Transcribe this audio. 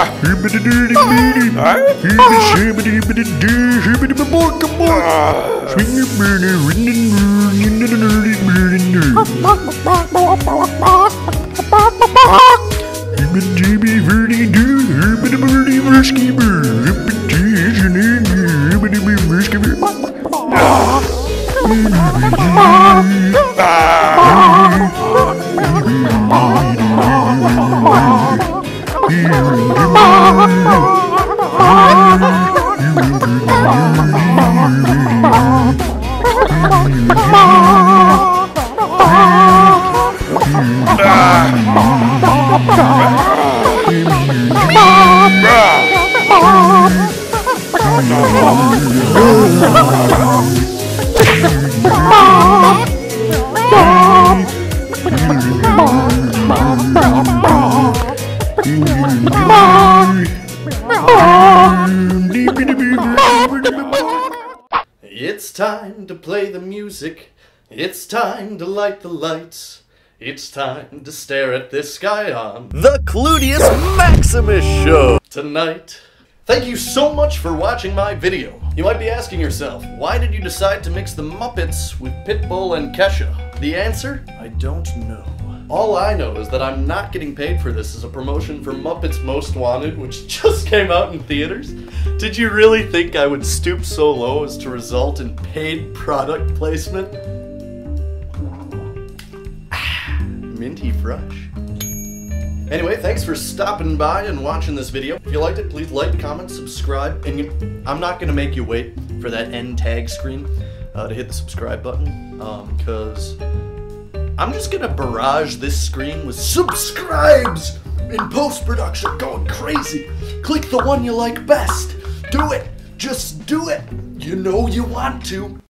It's time to play the music. It's time to light the lights. It's time to stare at this sky on the Cloutius Maximus Show tonight. Thank you so much for watching my video. You might be asking yourself, why did you decide to mix the Muppets with Pitbull and Kesha? The answer? I don't know. All I know is that I'm not getting paid for this as a promotion for Muppets Most Wanted, which just came out in theaters. Did you really think I would stoop so low as to result in paid product placement? Minty fresh. Anyway, thanks for stopping by and watching this video. If you liked it, please like, comment, subscribe, and I'm not gonna make you wait for that end tag screen to hit the subscribe button, because I'm just gonna barrage this screen with subscribes in post-production, going crazy. Click the one you like best. Do it. Just do it. You know you want to.